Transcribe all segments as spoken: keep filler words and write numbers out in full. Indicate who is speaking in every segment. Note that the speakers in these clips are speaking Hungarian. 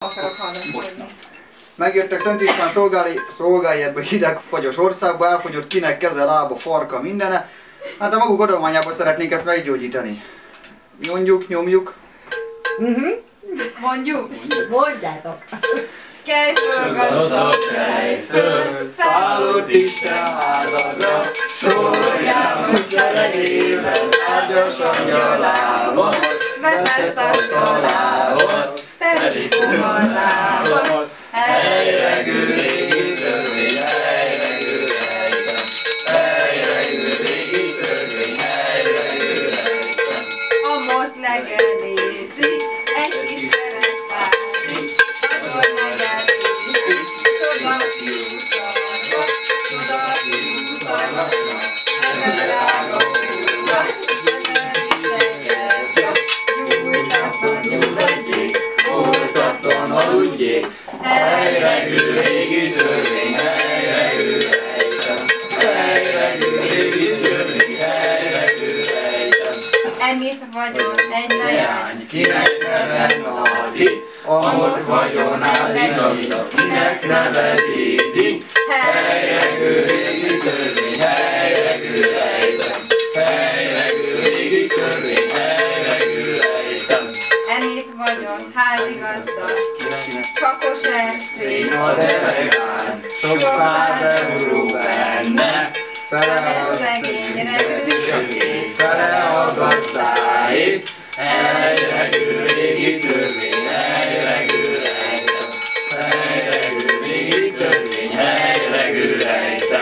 Speaker 1: akarok hallani.
Speaker 2: Megjöttek Szent István szolgálni, szolgálni ebbe a hidegfagyos országba, elfogyott kinek keze, lába, farka, mindene. Hát a maguk adományából szeretnénk ezt meggyógyítani. Mondjuk, nyomjuk.
Speaker 1: Uh-huh. Mondjuk.
Speaker 3: Mondjátok.
Speaker 1: Kelj föl, gazdag, kelj föl,
Speaker 2: Szállott Isten házadra, soroljához seregével, szárgyas angyalával, vetett a szalával, teli pomarával, helyregő régi törvény, helyregő rejtem, helyregő régi törvény, helyregő rejtem.
Speaker 1: a mot legelészik, egy kis kerekházi, azon legelészik, oda kiúszalnak, oda kiúszalnak, ezer ága húznak, ezer ideget, nyújtatlan nyugodjék, oltatlan aludjék, helyregő régi törvény, helyregő rejtem, helyregő régi törvény, helyregő rejtem. Emit vagyon egy leány,
Speaker 2: Kinek neve Nadi, amott vagyonát igazda, kinek neve Dédi, helyregő régi törvény, helyregő rejtem, helyregő régi törvény, helyregő rejtem.
Speaker 1: Emit vagyon házigazda, kakos erszény,
Speaker 2: A delegán, sok száz euró benne, fele a
Speaker 1: szegényre
Speaker 2: szegényre, fele a gazdáé, helyregő régi törvény, helyregő rejtem, helyregő régi törvény, helyregő rejtem.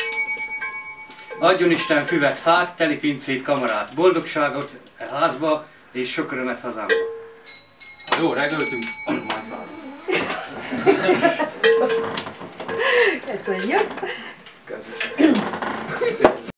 Speaker 4: Adjon Isten füvet, fát, teli pincét, kamarát, boldogságot e házba és sok örömet hazámba.
Speaker 5: Jó, reggeltünk, adományt várunk.
Speaker 3: Köszönjük.
Speaker 2: Köszönjük.